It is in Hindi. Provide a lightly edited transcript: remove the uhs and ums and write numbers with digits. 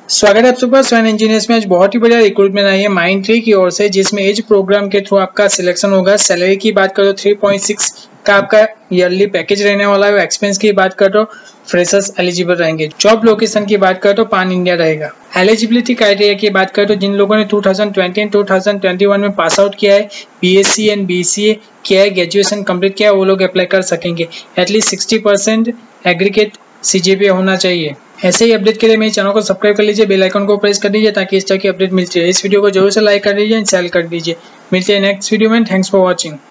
स्वागत है आप सबका स्वयं इंजीनियर्स में। आज बहुत ही बढ़िया रिक्रूटमेंट आई है माइंडट्री की ओर से, जिसमें एज प्रोग्राम के थ्रू आपका सिलेक्शन होगा। सैलरी की बात करो 3.6 का आपका ईयरली पैकेज रहने वाला है। एक्सपेंस की बात करो फ्रेशर्स एलिजिबल रहेंगे। जॉब लोकेशन की बात करो तो पान इंडिया रहेगा। एलिजिबिलिटी क्राइटेरिया की बात करो तो जिन लोगों ने 2020 एंड 2021 में पास आउट किया है, बीएससी एंड बीसीए किया है, ग्रेजुएशन कंप्लीट किया है, वो लोग अप्लाई कर सकेंगे। एटलीस्ट 60% एग्रीगेट सीजीपीए होना चाहिए। ऐसे ही अपडेट के लिए मेरे चैनल को सब्सक्राइब कर लीजिए, बेल आइकन को प्रेस कर दीजिए ताकि इस तरह की अपडेट मिलती रहे। इस वीडियो को जरूर से लाइक कर दीजिए एंड शेयर कर दीजिए। मिलते हैं नेक्स्ट वीडियो में। Thanks for watching.